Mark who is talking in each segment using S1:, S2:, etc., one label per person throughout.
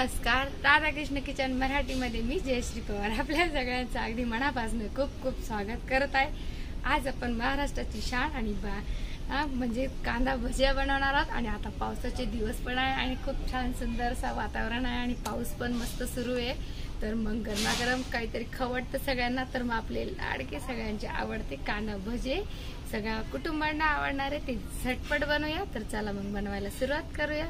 S1: नमस्कार, राधाकृष्ण किचन मराठीमध्ये मी जयश्री पवार आपल्या सगळ्यांचं अगदी मनापासून खूप खूप स्वागत करत आहे। आज आपण महाराष्ट्राची शान आणि म्हणजे कांदा भजिया बनवणार आहोत। आणि आता पावसाचे दिवस पण आहे आणि खूप छान सुंदरसा वातावरण आहे आणि पाऊस पण मस्त सुरू आहे। तर मग गरमागरम काहीतरी खवटतं सगळ्यांना, तर मग आपले लाडके सगळ्यांचे आवडते कांदा भजे सगळ्या कुटुंबांना आवडणारे ते झटपट बनवूया। तर चला मग बनवायला सुरुवात करूया।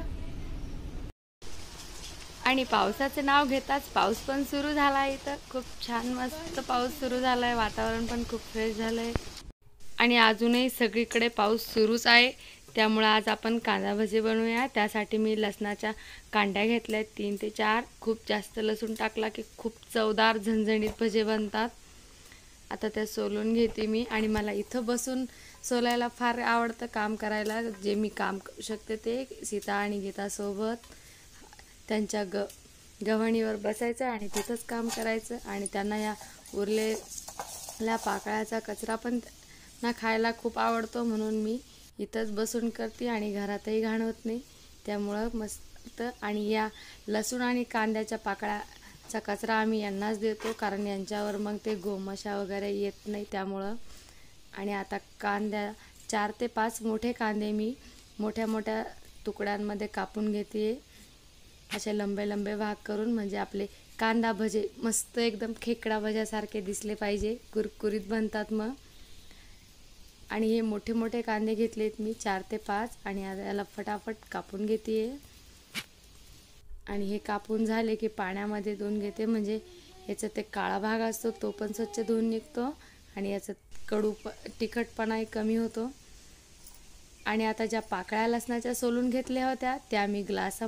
S1: आणि पावसाचं नाव घेताच पाऊस पण सुरू झाला। इथं खूप छान मस्त पाऊस सुरू झालाय, वातावरण पण खूप फ्रेश झालंय आणि अजूनही सगळीकडे पाऊस सुरूच आहे। त्यामुळे आज आपण कांदा भजी बनवूया। त्यासाठी मी लसणाच्या कांड्या घेतल्या 3 ते 4। खूप जास्त लसूण टाकला की खूप चवदार झणझणीत भजे बनतात। आता त्या सोलून घेते मी आणि मला इथं बसून सोलायला फार आवडतं काम करायला। जे मी काम करू शकते ते सीता आणि गीता सोबत त्यांच्या गव्हाणीवर बसायचं आणि तिथंच काम करायचं। आणि त्यांना या उरलेल्या पाकळ्याचा कचरा पण ना खायला खूप आवडतो, म्हणून मी इथंच बसून करते आणि घरातही घाण होत नाही। त्यामुळं मस्त आणि या लसूण आणि कांद्याच्या पाकळ्याचा कचरा आम्ही यांनाच देतो, कारण यांच्यावर मग ते गोमशा वगैरे येत नाही त्यामुळं। आणि आता कांद्या 4 ते 5 मोठे कांदे मी मोठ्या मोठ्या तुकड्यांमध्ये कापून घेते, असे लंबे लंबे भाग करून, म्हणजे आपले कांदा भजे मस्त एकदम खेकडा भज्यासारखे दिसले पाहिजे, कुरकुरीत बनतात मग। आणि हे मोठे मोठे कांदे घेतलेत मी 4 ते 5 आणि आता याला फटाफट कापून घेते। आणि हे कापून झाले की पाण्यामध्ये धुवून घेते, म्हणजे याचा ते काळा भाग असतो तो पण स्वच्छ धुवून निघतो आणि याचा तिखटपणाही कमी होतो। आणि आता ज्या पाकळ्या लसणाच्या सोलून घेतल्या होत्या त्या मी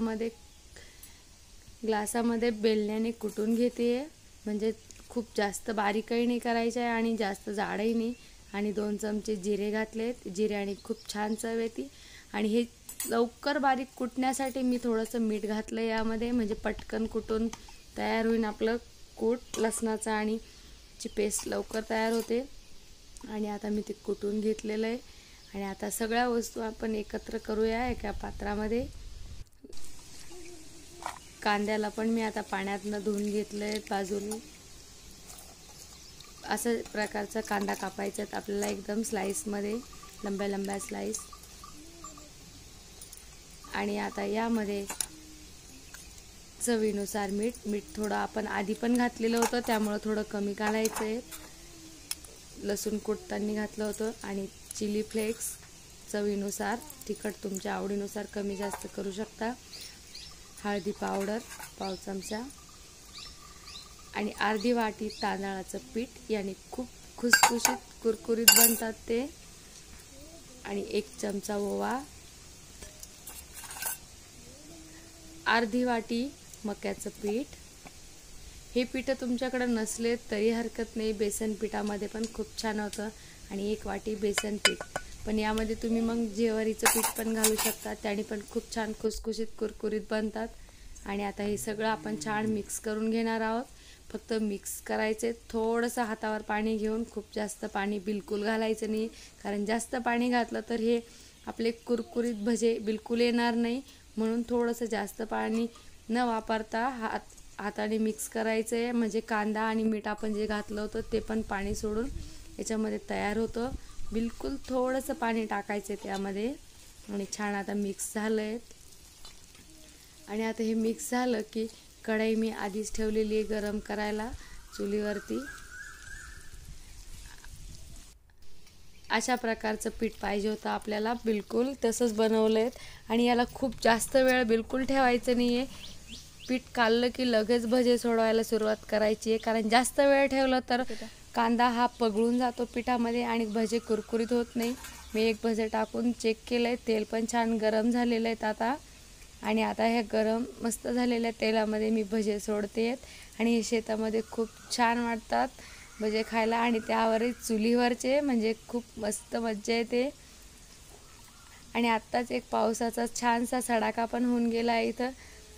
S1: ग्लासामध्ये बेलण्याने कुटून घेते, म्हणजे खूप जास्त बारीकही नाही करायचं आहे आणि जास्त जाडही नाही। आणि 2 चमचे जिरे घातलेत, जिऱ्याने खूप छान चव येते। आणि हे लवकर बारीक कुटण्यासाठी मी थोडंसं मीठ घातलं यामध्ये, म्हणजे पटकन कुटून तयार होईन आपलं कूट लसणाचं आणि ची पेस्ट लवकर तयार होते। आणि आता मी ते कुटून घेतलेलं आहे आणि आता सगळ्या वस्तू आपण एकत्र करूया एका पात्रामध्ये। कांद्याला पण मी आता पाण्यातनं धुवून घेतलंय बाजूने। असं प्रकारचा कांदा कापायचा आपल्याला, एकदम स्लाइसमध्ये लंब्या लंब्या स्लाइस। आणि आता यामध्ये चवीनुसार मीठ थोडं आपण आधी पण घातलेलं होतं त्यामुळं थोडं कमी घालायचं आहे, लसूण कुटताना घातलं होतं। आणि चिली फ्लेक्स चवीनुसार, तिखट तुमच्या आवडीनुसार कमी जास्त करू शकता। हळदी पावडर 1 चमचा आणि अर्धी वाटी तांदळाचं पीठ, याने खूप खुसखुशीत कुरकुरीत बनतात ते। आणि 1 चमचा ओवा, अर्धी वाटी मक्याचं पीठ। हे पीठ तुमच्याकडे नसले तरी हरकत नाही, बेसन पिठामध्ये पण खूप छान होतं। आणि 1 वाटी बेसन पीठ, पण यामध्ये तुम्ही मग ज्वारीचं पीठ पण घालू शकता, त्याने पण खूप छान खुसखुशीत कुरकुरीत बनतात। आणि आता हे सगळं आपण छान मिक्स करून घेणार आहोत। फक्त मिक्स करायचे, थोडंसं हातावर पाणी घेऊन, खूप जास्त पाणी बिलकुल घालायचं नाही, कारण जास्त पाणी घातलं तर हे आपले कुरकुरीत भजे बिलकुल येणार नाही। म्हणून थोडंसं जास्त पाणी न वापरता हाताने मिक्स करायचं आहे, म्हणजे कांदा आणि मीठ आपण जे घातलं होतं ते पण पाणी सोडून याच्यामध्ये तयार होतं। बिलकुल थोडंसं पाणी टाकायचं आहे त्यामध्ये। आणि छान आता मिक्स झालं आहे। आणि आता हे मिक्स झालं की कढई मी आधीच ठेवलेली आहे गरम करायला चुलीवरती। अशा प्रकारचं पीठ पाहिजे होतं आपल्याला, बिलकुल तसंच बनवलं आहे। आणि याला खूप जास्त वेळ बिलकुल ठेवायचं नाही आहे, पीठ काढलं की लगेच भजे सोडवायला सुरुवात करायची आहे, कारण जास्त वेळ ठेवलं तर कांदा हा पगळून जातो पिठामध्ये आणि भजे कुरकुरीत होत नाही। मी 1 भजे टाकून चेक केलं आहे, तेल पण छान गरम झालेलं आहेत आता। आणि आता हे गरम मस्त झालेल्या तेलामध्ये मी भजे सोडते आणि हे शेतामध्ये खूप छान वाटतात भजे खायला, आणि त्यावरही चुलीवरचे, म्हणजे खूप मस्त मज्जा येते। आणि आत्ताच एक पावसाचा छानसा सडाका पण होऊन गेला आहे इथं।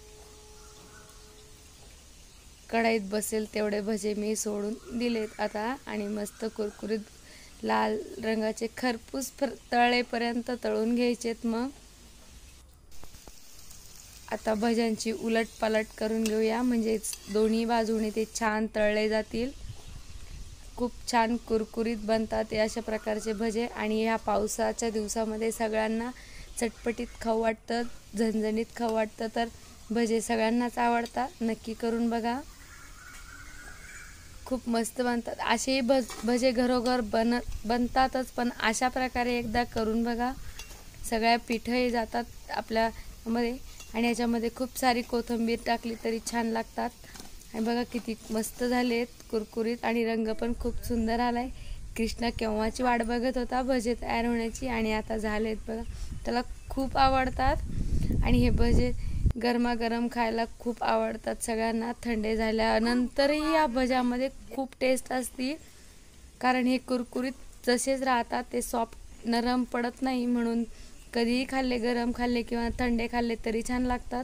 S1: कढईत बसेल तेवढे भजे मी सोडून दिलेत आता, आणि मस्त कुरकुरीत लाल रंगाचे खरपूस तळेपर्यंत तळून घ्यायचेत। मग आता भज्यांची उलटपालट करून घेऊया, म्हणजेच दोन्ही बाजूने ते छान तळले जातील. खूप छान कुरकुरीत बनतात ते अशा प्रकारचे भजे. आणि ह्या पावसाच्या दिवसामध्ये सगळ्यांना चटपटीत खाऊ वाटतं, झणझणीत खाऊ वाटतं, तर भजे सगळ्यांनाच आवडतात. नक्की करून बघा, खूप मस्त बनतात. असेही भजे घरोघर बनतातच, पण अशा प्रकारे एकदा करून बघा. सगळ्या पीठही जातात आपल्यामध्ये आणि याच्यामध्ये खूप सारी कोथिंबीर टाकली तरी छान लागतात. आणि बघा किती मस्त झालेत, कुरकुरीत, आणि रंग पण खूप सुंदर आलाय. कृष्णा केव्हाची वाट बघत होता भजे तयार होण्याची आणि आता झालेत बघा. त्याला खूप आवडतात आणि हे भजे गरमागरम खायला खूप आवडतात सगळ्यांना. थंडे झाल्यानंतरही या भज्यामध्ये खूप टेस्ट असते, कारण हे कुरकुरीत जसेच राहतात, ते सॉफ्ट नरम पडत नाही. म्हणून कधीही खाल्ले, गरम खाल्ले किंवा थंडे खाल्ले तरी छान लागतात.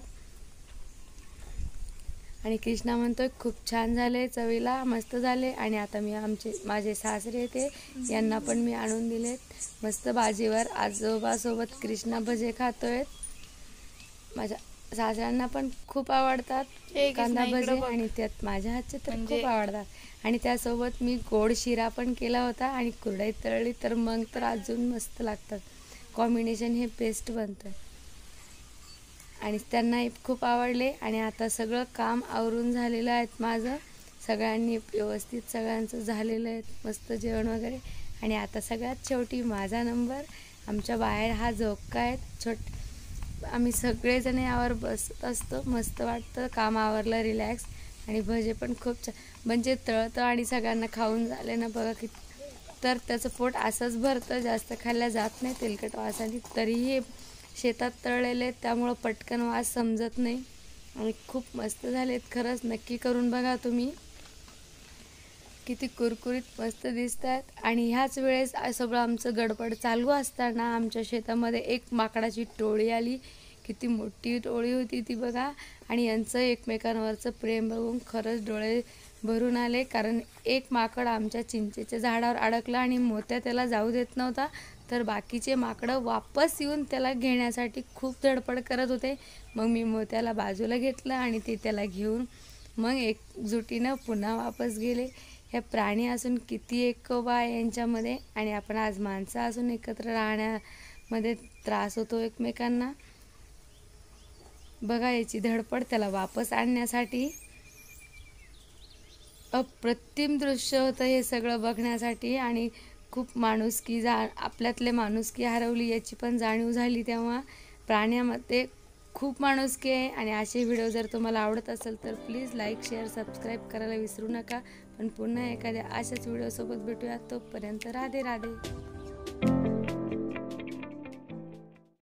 S1: आणि कृष्णा म्हणतोय खूप छान झाले, चवीला मस्त झाले. आणि आता मी माझे सासरे ते यांना पण मी आणून दिलेत मस्त भाजीवर. आजोबासोबत कृष्णा भजे खातोय. माझ्या सासऱ्यांना पण खूप आवडतात कांदा भजे आणि त्यात माझ्या हातचे तर खूप आवडतात. आणि त्यासोबत मी गोड शिरा पण केला होता आणि कुरडई तळली, तर मग तर अजून मस्त लागतात. कॉम्बिनेशन हे बेस्ट बनतं आणि त्यांनाही खूप आवडले. आणि आता सगळं काम आवरून झालेलं आहे माझं, सगळ्यांनी व्यवस्थित सगळ्यांचं झालेलं आहे, मस्त जेवण वगैरे. आणि आता सगळ्यात शेवटी माझा नंबर. आमच्या बाहेर हा झोका आहे, आम्ही सगळेजण यावर बसत असतो. मस्त वाटतं, काम आवरलं, रिलॅक्स. आणि भजे पण खूप छान म्हणजे तळतं आणि सगळ्यांना खाऊन झाले ना बघा की, तर त्याचं पोट असंच भरतं, जास्त खाल्ल्या जात नाही तेलकट वासाने. तरीही शेतात तळलेले त्यामुळं पटकन वास समजत नाही आणि खूप मस्त झालेत. खरंच नक्की करून बघा तुम्ही, किती कुरकुरीत मस्त दिसत आहेत. आणि ह्याच वेळेस सगळं आमचं गडबड चालू असताना आमच्या शेतामध्ये एक माकडाची टोळी आली. किती मोठी टोळी होती ती बघा. आणि यांचं एकमेकांवरचं प्रेम बघून खरंच डोळे भरून आले, कारण एक माकड आमच्या चिंचेच्या झाडावर अडकला आणि मोत्या त्याला जाऊ देत नव्हता, तर बाकीचे माकडं वापस येऊन त्याला घेण्यासाठी खूप धडपड करत होते. मग मी मोत्याला बाजूला घेतलं आणि ते त्याला घेऊन मग एकजुटीनं पुन्हा वापस गेले. हे प्राणी असून किती एकोपा आहे यांच्यामध्ये, आणि आपण आज माणसं असून एकत्र राहण्यामध्ये त्रास होतो एकमेकांना. बघा याची धडपड त्याला वापस आणण्यासाठी. अप्रतिम दृश्य होतं हे सगळं बघण्यासाठी. आणि खूप माणुसकी आपल्यातले माणुसकी हरवली याची पण जाणीव झाली तेव्हा. प्राण्यामध्ये खूप माणुसकी आहे. आणि असे व्हिडिओ जर तुम्हाला आवडत असेल तर प्लीज लाईक, शेअर, सबस्क्राईब करायला विसरू नका. पण पुन्हा एखाद्या अशाच व्हिडिओसोबत भेटूया. तोपर्यंत राधे राधे.